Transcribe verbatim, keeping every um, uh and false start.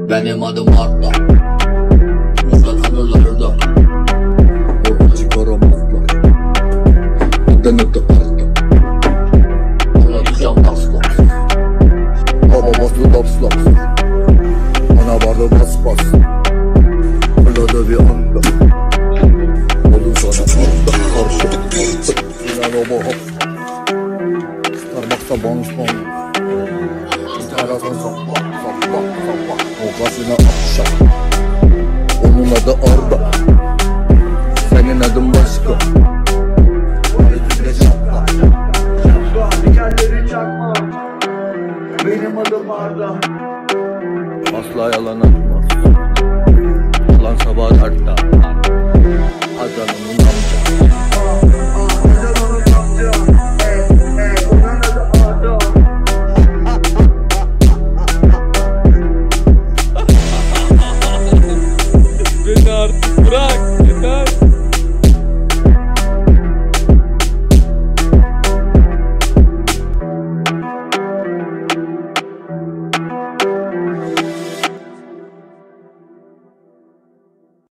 Benim adım Arda, Musa tanırlar da. Orta çıkaramazlar, neden adı Arda? Anlatacağım asla. Baba baslı laps laps, ana vardı bas bas. Fırladı bir anda, oldu sana Arda. Arda, İnan o bu Starbucks'a bonus bonus. Arasan sapla, sapla, sapla. Ortasına akşam. Onun adı Arda, senin adın başka. Ötüde şapla, şapla, dikenleri çakma. Benim adım Arda. Asla yalan atmaz. Yalan sabah Arda. Adanın amca. Adanın amca. Onun adı Arda. Beni artık bırak.